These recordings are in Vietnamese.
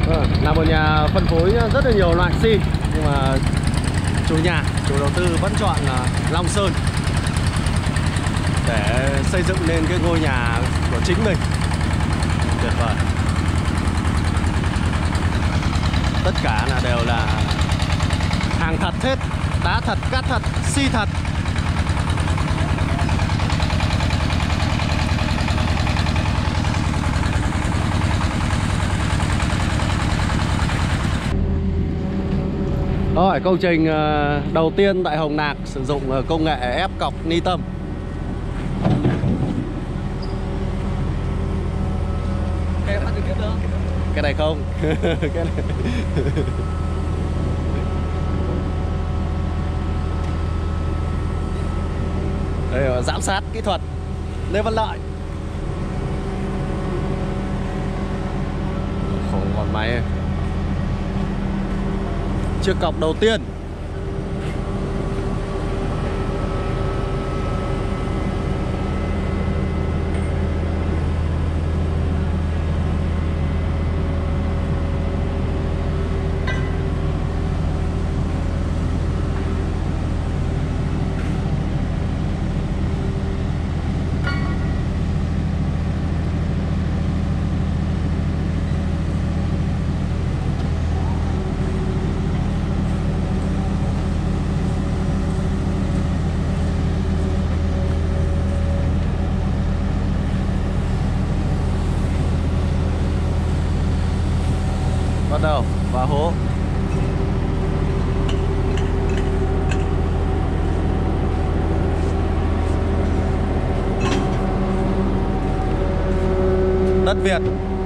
Là một nhà phân phối rất là nhiều loại xi, nhưng mà chủ đầu tư vẫn chọn là Long Sơn để xây dựng nên cái ngôi nhà của chính mình. Tuyệt vời. Tất cả là đều là hàng thật hết, đá thật, cát thật, xi thật. Rồi, công trình đầu tiên tại Hồng Lạc sử dụng công nghệ ép cọc ni tông. Cái này không. Cái này. Đây là giám sát kỹ thuật Lê Văn Lợi. Khổ con máy. Chiếc cọc đầu tiên. Bắt đầu vào hố. Đất Việt.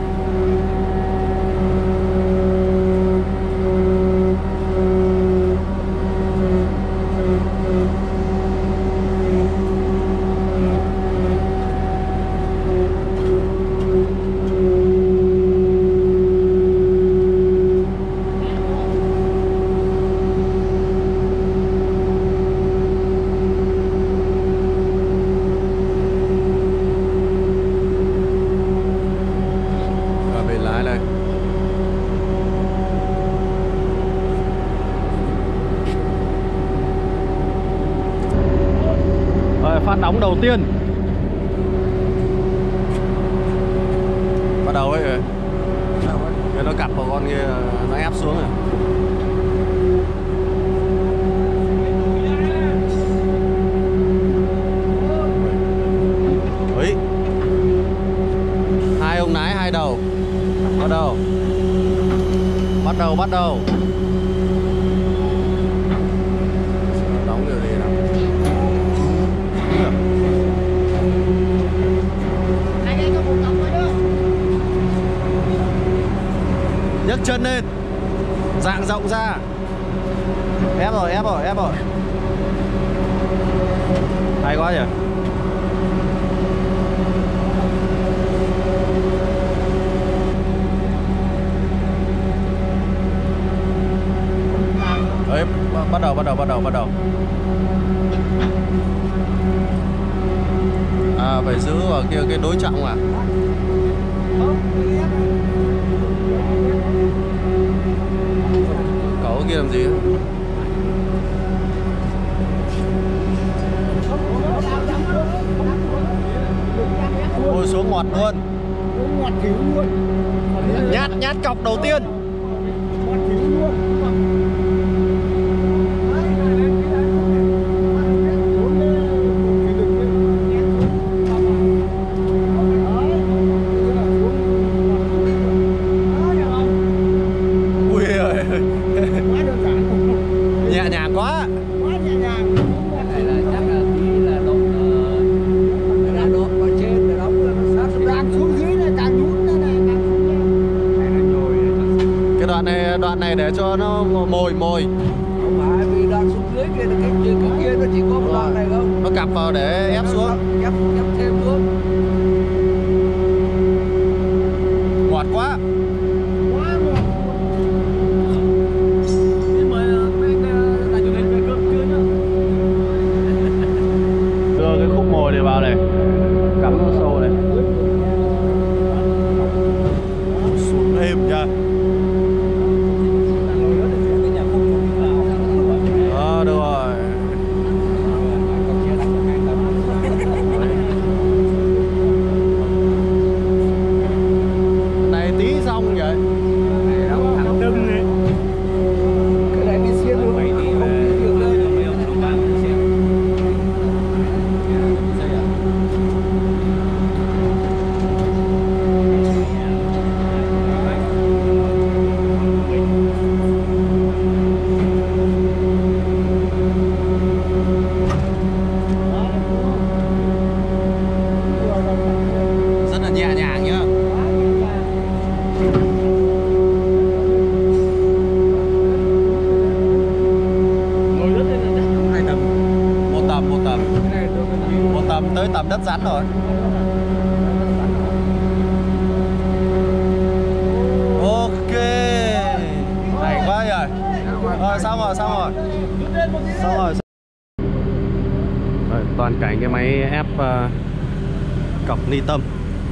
Phát đóng đầu tiên. Bắt đầu ấy rồi. Cái nó cặp vào con kia, nó ép xuống rồi. Đấy. Hai ông lái hai đầu. Bắt đầu. Đóng điều gì nào. Nhấc chân lên, dang rộng ra. Ép rồi. Hay quá nhỉ. Đấy, bắt đầu. À, phải giữ ở kia cái đối trọng à. Cậu kia làm gì? Ôi xuống ngoặt luôn. Nhát cọc đầu tiên. Nhẹ nhàng quá. Nhẹ nhàng. Cái này là chắc là tí là đột vào trên để đóng là nó sát đang xuống dưới này, càng nhún ra này càng xuống ra. Cái đoạn này để cho nó mồi. Không phải vì đoạn xuống dưới kia là cái kia nó chỉ có một đoạn này không? Nó cặp vào để ép xuống. Ép thêm xuống. Ngọt quá. Đưa cái khúc mồi này vào này, cắm nó sâu này. Xuống êm nha. làm đất rắn rồi. Ok, hay quá rồi. Rồi xong rồi. Rồi, toàn cảnh cái máy ép cọc ni tâm.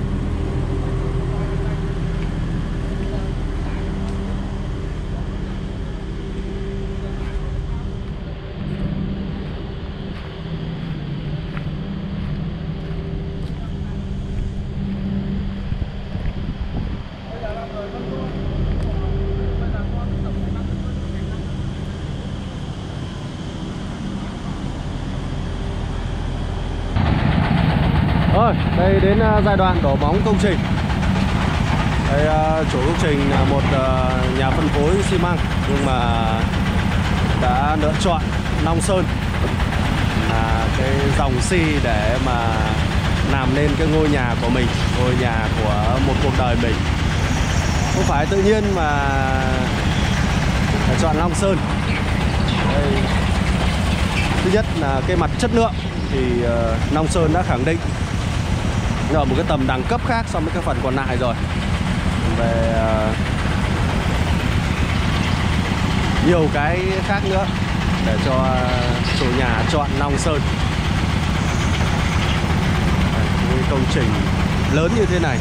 Rồi, đây đến giai đoạn đổ móng công trình. Đây, chủ công trình là một nhà phân phối xi măng, nhưng mà đã lựa chọn Long Sơn là cái dòng xi để mà làm nên cái ngôi nhà của mình, ngôi nhà của một cuộc đời mình. Không phải tự nhiên mà phải chọn Long Sơn. Đây, thứ nhất là cái mặt chất lượng thì Long Sơn đã khẳng định ở một cái tầm đẳng cấp khác so với các phần còn lại rồi. Về nhiều cái khác nữa để cho chủ nhà chọn Long Sơn. Đây, công trình lớn như thế này.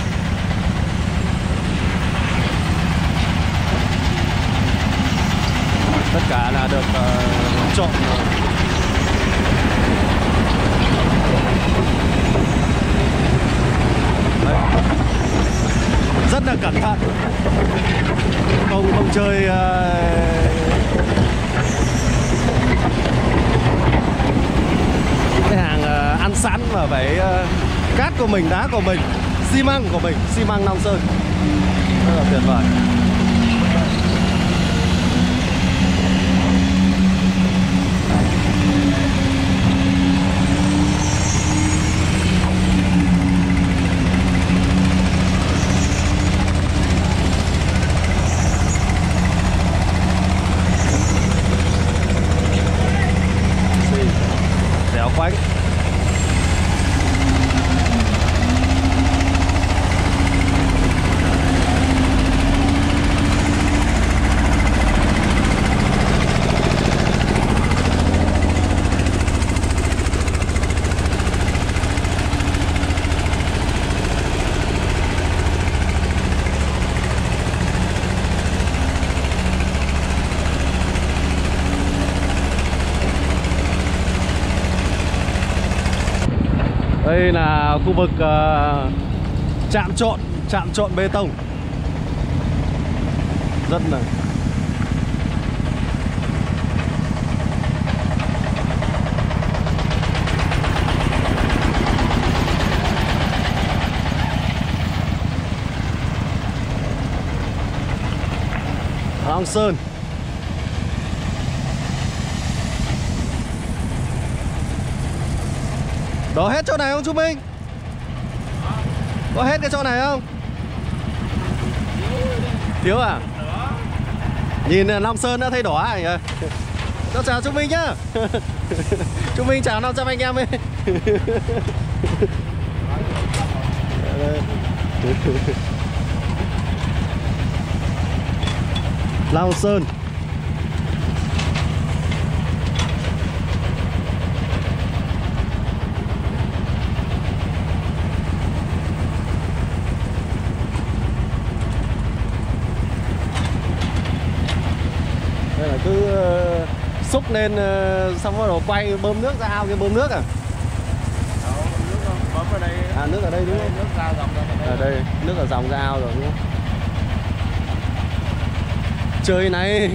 Tất cả là được chọn rất là cẩn thận, không chơi cái hàng ăn sẵn mà phải cát của mình, đá của mình, xi măng của mình, xi măng Long Sơn rất là tuyệt vời. Dẻo khoánh. Đây là khu vực chạm trộn bê tông. Rất là Long Sơn. Đổ hết chỗ này không chú Minh? Có hết cái chỗ này không? Thiếu à? Nhìn Long Sơn đã thấy đỏ à nhỉ? Cháu chào chú Minh nhá. Chú Minh chào 500 anh em ấy. Long Sơn. Đây là cứ xúc lên xong rồi quay bơm nước ra ao, cái bơm nước à? Đâu, nước không? Bơm ở đây. À, nước ở đây đúng không? Nước ra dòng ra đây. Ở đây, nước ở dòng ra ao rồi đúng không? Chơi này.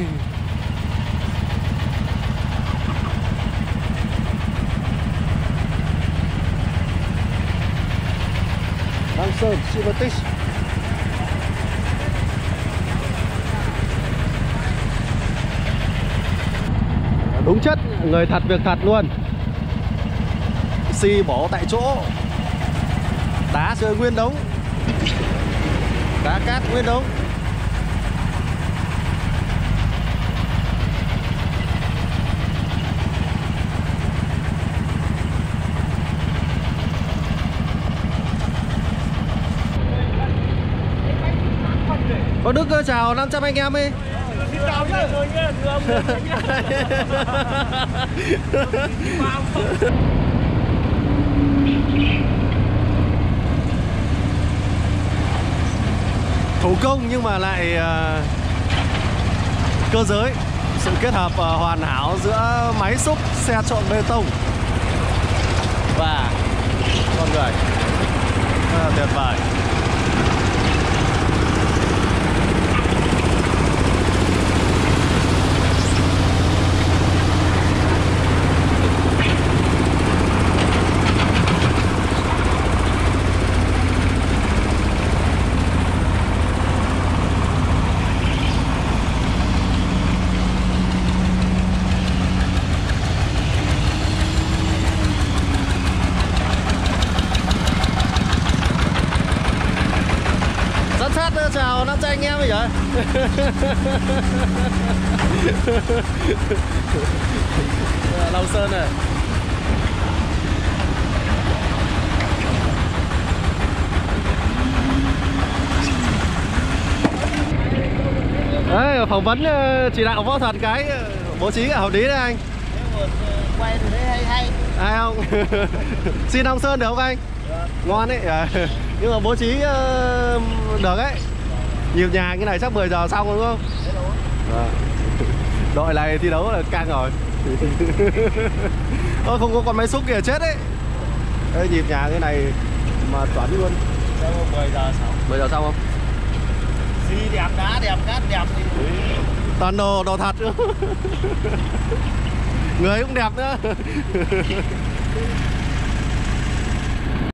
Long Sơn, Silverfish. Đúng chất, người thật việc thật luôn. Xi bỏ tại chỗ, đá chơi nguyên đống, đá cát nguyên đống. Bác Đức chào 500 anh em đi. Xin chào nhé. Thủ công nhưng mà lại cơ giới. Sự kết hợp hoàn hảo giữa máy xúc, xe trộn bê tông và con người. Rất là tuyệt vời. Chào 500 anh em vậy. Long Sơn này. Đấy, phỏng vấn chỉ đạo võ thuật cái bố trí cả hợp lý đấy anh. Quay từ đây hay. Hay không? Xin Long Sơn được không anh? Được. Ngon đấy. Nhưng mà bố trí được ấy. Nhịp nhàng cái này chắc 10 giờ xong đúng không? Đội này thi đấu là căng rồi. Không có con máy xúc kìa chết đấy. Đây, nhịp nhàng cái này mà chuẩn luôn. 10 giờ xong. 10 giờ xong không? Xi đẹp, đá đẹp, cát đẹp thì toàn đồ thật. Người cũng đẹp nữa.